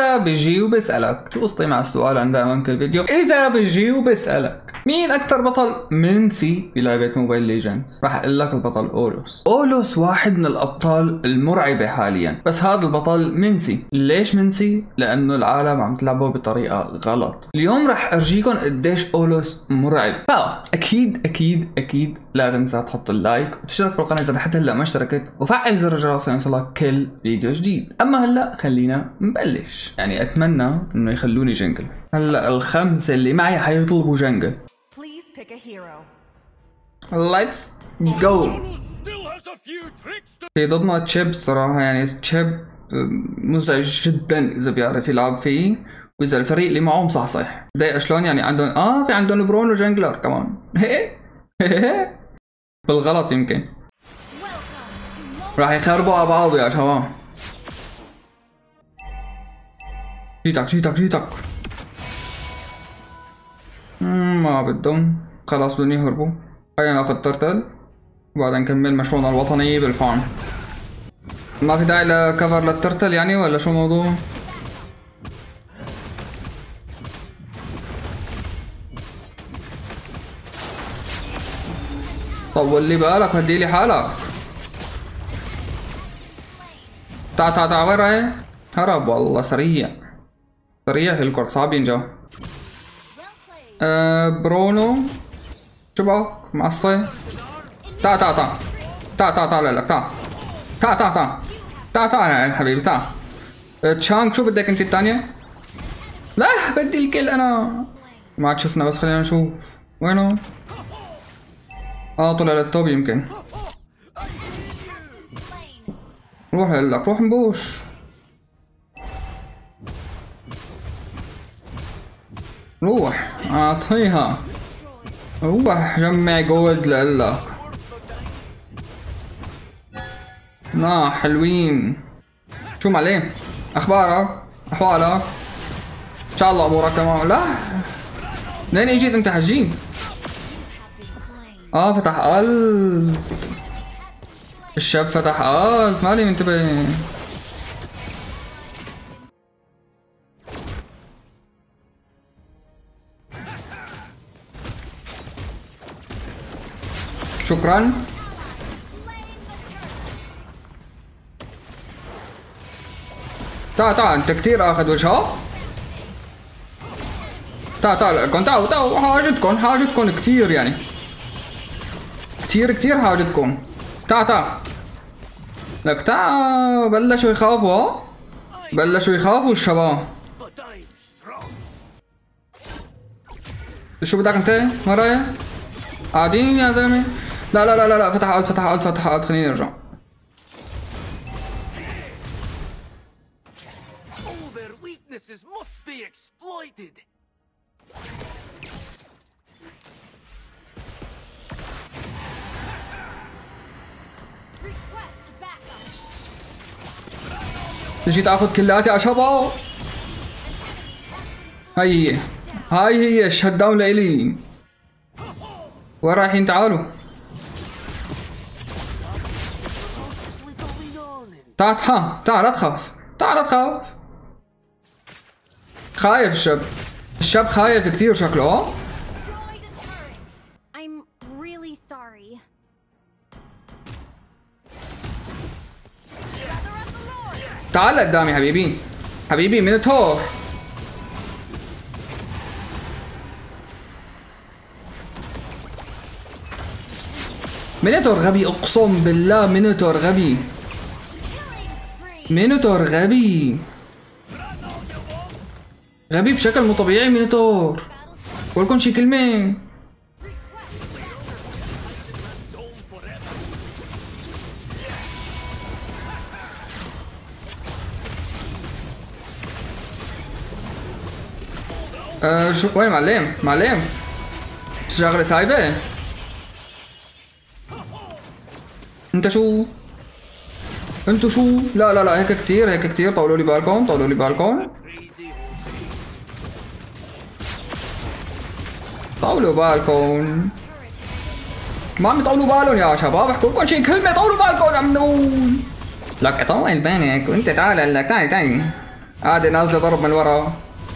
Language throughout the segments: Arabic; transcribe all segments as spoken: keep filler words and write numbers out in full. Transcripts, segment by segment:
إذا بيجي وبسألك، شو قصتي مع السؤال عن دائما كل فيديو؟ إذا بيجي وبسألك مين أكثر بطل منسي بلعبة موبايل ليجندز؟ راح أقول لك البطل أولوس. أولوس واحد من الأبطال المرعبة حاليا، بس هذا البطل منسي. ليش منسي؟ لأنه العالم عم تلعبه بطريقة غلط. اليوم راح أرجيكم قديش أولوس مرعب. فأكيد أكيد أكيد لا تنسى تحط اللايك وتشترك بالقناة إذا حتى هلا ما اشتركت، وفعل زر الجرس ليوصلك كل فيديو جديد. أما هلا خلينا نبلش. يعني أتمنى إنه يخلوني جنجل. هلا الخمسة اللي معي حيطلبوا جنجل. Let's go. في ضدنا تشيب صراحة، يعني تشيب مزعج جدا إذا بيعرف يلعب فيه، وإذا الفريق اللي معه مصحصح. ضايق شلون يعني عندهم آه في عندهم برونو جنجلر كمان. بالغلط يمكن راح يخربوا على بعض يا شباب. جيتك جيتك جيتك. ما بدهم، خلاص بدهم يهربوا. خلينا ناخذ ترتل وبعدين نكمل مشروعنا الوطني بالفارم. ما في داعي لكفر للترتل يعني، ولا شو الموضوع؟ طول لي بالك، هدي لي حالك. تعا تعا تعا، وين رايح؟ هرب والله سريع سريع. هالكورت صعب ينجح. أه برونو شبك معصي. تعا تعا تعا تعا تعا تعا لك تعا تعا تعا تعا تعا تعا يا حبيبي تعا. تشانك شو بدك انت الثانية؟ لا بدي الكل انا. ما عاد شفنا، بس خلينا نشوف وينه. اه طلع للتوب يمكن. روح لك روح نبوش. روح اعطيها. روح جمع جولد لقلك. نا حلوين. شو معلم؟ اخبارك؟ احوالك؟ ان شاء الله امورك تمام. لا منين اجيت انت حجين؟ اه فتح قلب الشاب، فتح قلب مالي منتبه. شكرا. تعال تعال انت كتير اخذ وجهه. تعال تعال لكم تعالوا تعالوا، حاجتكم حاجتكم كتير يعني، كتير كتير حاجتكم. تعال تعال لك تعال. بلشوا يخافوا، ها بلشوا يخافوا الشباب. شو بدك انت؟ وين رايح؟ قاعدين يا زلمه. لا لا لا لا فتح قلت فتح قلت فتح قلت خليني ارجع. تجي تاخذ كلاتي يا شباب. هاي هي هاي هي الشت داون لإلي. وين رايحين؟ تعالوا تعال تعال تعال لا تخاف، تعال لا تخاف. خايف الشاب، الشاب خايف كثير شكله. تعال لقدامي حبيبي حبيبي مينوتور. مينوتور غبي، اقسم بالله مينوتور غبي، مينوتور غبي غبي بشكل مو طبيعي. مينوتور قولكم شي كلمة. أه شو وين معلم؟ معلم شغلة سايبة. انت شو؟ انتو شو؟ لا لا لا هيك كتير هيك كتير. طولوا لي بالكم طولوا لي بالكم طولوا بالكم. ما عم يطولوا بالهم يا شباب. احكوا لكم شي كلمة طولوا بالكم عم نقول. لك طول بالك وانت تعال لك تعال تعال قاعدة نازلة ضرب من ورا.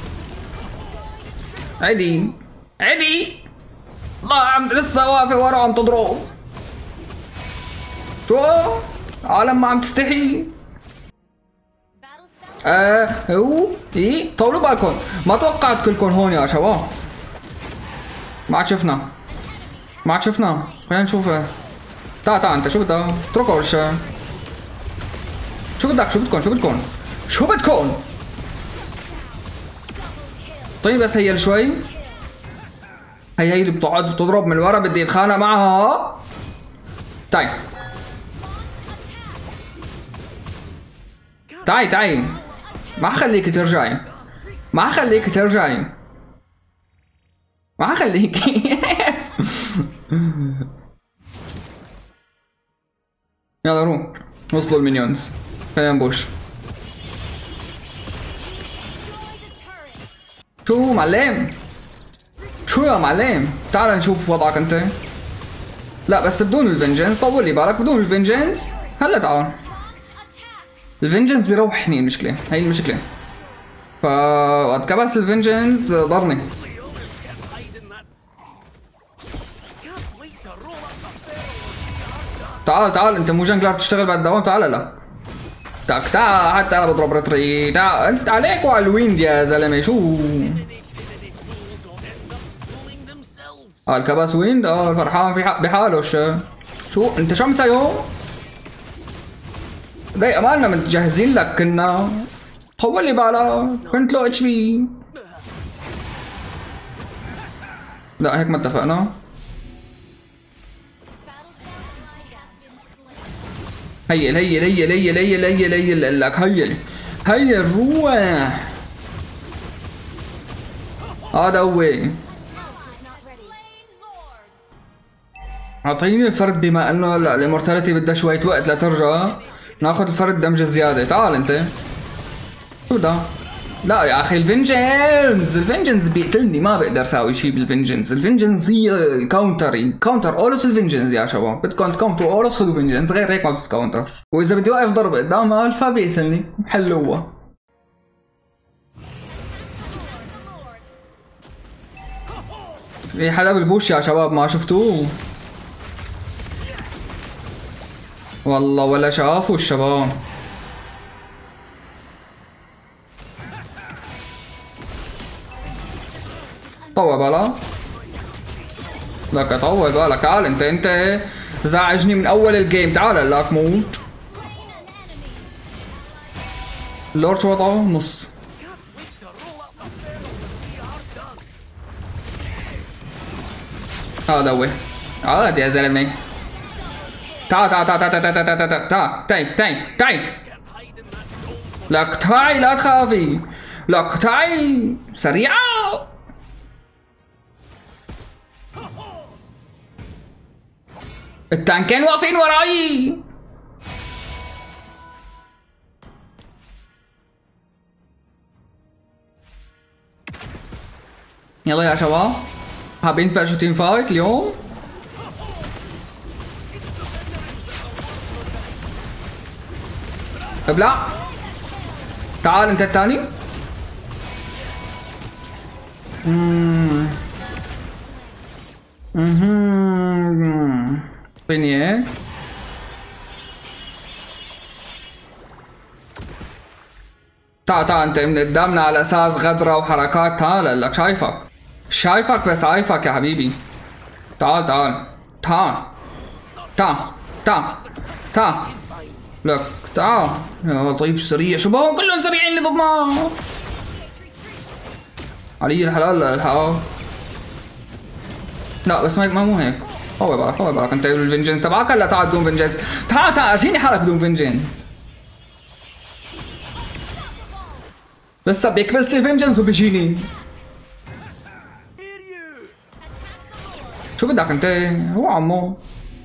عدي عدي الله عم لسه واقفة ورا عم تضرب. شو؟ عالم ما عم تستحي. آه هو ايه طولوا بالكم، ما توقعت كلكم هون يا شباب. ما عاد شفنا ما عاد شفنا خلينا نشوفه. تعال تعال انت شو بدك؟ اتركوا الشيء. شو بدك شو بدكم شو بدكم شو بدكم؟ طيب بس هي شوي. هي هي اللي بتقعد بتضرب من ورا بدي اتخانق معها. تعي تعي تعي ما حخليك ترجعي ما حخليك ترجعي ما حخليك. يلا روح وصلوا المينيونز خلينا نبوش. شو معلم؟ شو يا معلم؟ تعال نشوف وضعك انت. لا بس بدون الفنجنس طول لي بالك بدون الفنجنس. هلا تعال الفنجنس بيروحني المشكلة هي المشكلة. ف وقت كبس الفنجنس ضرني. تعال تعال انت مو جنجلر بتشتغل بعد الدوام. تعال لا تاك تعال حتى انا بضرب رتري. تعال انت عليك وعلى الويند يا زلمه. شو اه الكباس ويند؟ اه فرحان في بحاله. شو شو انت شو عم تسوي هون؟ دقيقة مالنا متجهزين لك كنا. طول لي بالك كنت لو اتش بي. لا هيك ما اتفقنا. هيل هيل هيل هيل هيل هيل هيل لك هيل هيل روح. هذا هو. اعطيني الفرد بما انه الامورتاليتي بدها شوية وقت لترجع. ناخذ الفرد دمج زيادة. تعال انت شو ده؟ لا يا اخي الفنجنز الفنجنز بيقتلني ما بقدر اسوي شيء بالفنجنز. الفنجنز هي الكاونتر كاونتر اولوس الفنجنز يا شباب. بدكم تكونتروا اولوس خذوا فنجنز غير هيك ما بتكونتر. واذا بدي اوقف ضرب قدام الفا بيقتلني. حلوه. في حدا بالبوش يا شباب ما شفتوه والله ولا شافوا الشباب. طول بالك لك طول بالك. تعال انت انت زعجني من اول الجيم. تعال لك موت. اللورد شو وضعه؟ نص. هذا هو. عاد يا زلمه. تعال تعال تعال تعال تعال تعال تعال تعال تعال تعال تعال لك تعي لا تخافي. لك تعي سريعة. التانكين واقفين وراي. يلا يا شباب حابين تبلشوا تيم فايت اليوم؟ ابلع. تعال انت الثاني. اممم اممم فيني ايه؟ تعال تعال انت من قدامنا على اساس غدرة وحركات. تعال لك شايفك شايفك بس عايفك يا حبيبي. تعال تعال تعال تعال تعال تعال لك تعال يا طيب سريع. شو بهون كلهم سريعين اللي ضدنا. علي الحلال الحق. لا بس ما ما مو هيك. هو بالك هو بالك انت بالفنجنس تبعك. هلا تعال بدون فنجنس. تعال تعال ارجيني حالك بدون فنجنس. لسه بيكبس لي فنجنس وبيجيني. شو بدك انت؟ هو عمو.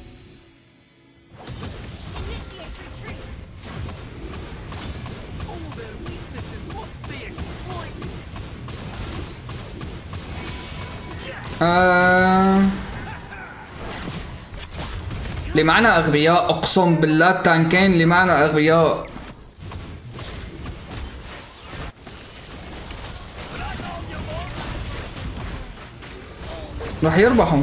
آه... اللي معنا اغبياء اقسم بالله. التانكين اللي معنا اغبياء. رح يربحوا.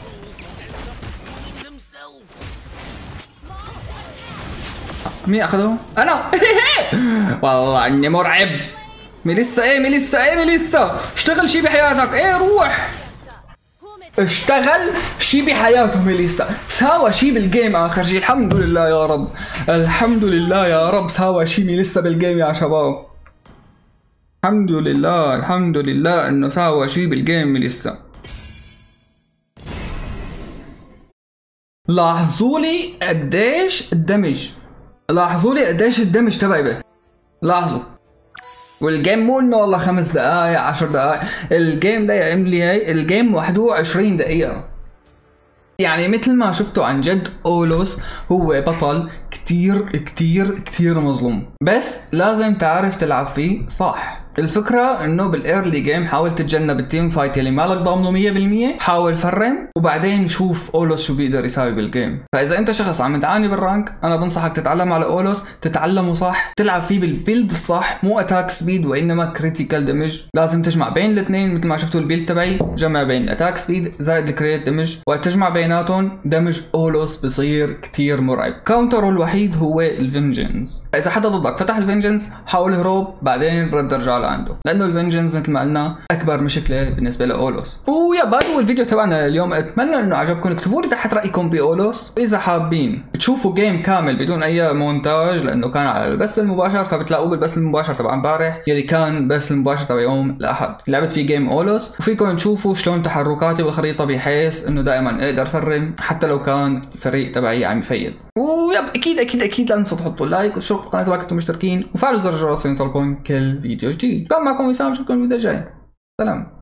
مين اخذه؟ انا. والله اني مرعب. ميليسا ايه ميليسا ايه ميليسا اشتغل شي بحياتك. ايه روح اشتغل شي بحياته ميليسا. ساوى شي بالجيم اخر شي. الحمد لله يا رب، الحمد لله يا رب ساوى شي ميليسا بالجيم يا شباب. الحمد لله الحمد لله انه ساوى شي بالجيم ميليسا. لاحظوا لي قديش الدمج، لاحظوا لي قديش الدمج تبعي به. لاحظوا. والجيم مو انه والله خمس دقائق عشر دقائق، الجيم ده يا املي هي الجيم واحد وعشرين دقيقة. يعني مثل ما شفتوا عن جد اولوس هو بطل كتير كتير كتير مظلوم، بس لازم تعرف تلعب فيه صح. الفكرة انه بالايرلي جيم حاول تتجنب التيم فايت اللي مالك ضامنه مية بالمية، حاول فرم وبعدين شوف اولوس شو بيقدر يساوي بالجيم. فاذا انت شخص عم تعاني بالرانك انا بنصحك تتعلم على اولوس، تتعلمه صح، تلعب فيه بالبيلد الصح، مو اتاك سبيد وانما كريتيكال دمج. لازم تجمع بين الاثنين مثل ما شفتوا البيلد تبعي، جمع بين الاتاك سبيد زائد الكريت دمج، وقت تجمع بيناتهم دمج اولوس بصير كتير مرعب. كاونتره الوحيد هو الفينجنس. اذا حدا ضدك فتح الفينجنس حاول هروب بعدين رد رجع عنده، لانه الفينجنس مثل ما قلنا اكبر مشكله بالنسبه لاولوس. ويا بعد هو الفيديو تبعنا اليوم. اتمنى انه عجبكم، اكتبوا لي تحت رايكم باولوس، واذا حابين تشوفوا جيم كامل بدون اي مونتاج لانه كان على البث المباشر فبتلاقوه بالبث المباشر تبع امبارح يلي كان البث المباشر تبع يوم الاحد. لعبت فيه جيم اولوس وفيكم تشوفوا شلون تحركاتي بالخريطه بحيث انه دائما اقدر افرم حتى لو كان الفريق تبعي عم يفيد. ويب اكيد اكيد اكيد لا تنسوا تحطوا لايك وتشتركوا بالقناه اذا كنتم مشتركين وفعلوا زر الجرس ليوصلكم كل فيديو جديد. كان معكم وسام، اشوفكم الفيديو الجاي. سلام.